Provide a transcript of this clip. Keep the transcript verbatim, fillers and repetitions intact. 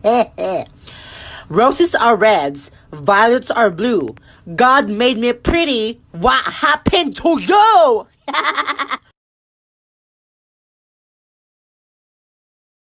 Roses are reds, violets are blue. God made me pretty. What happened to you?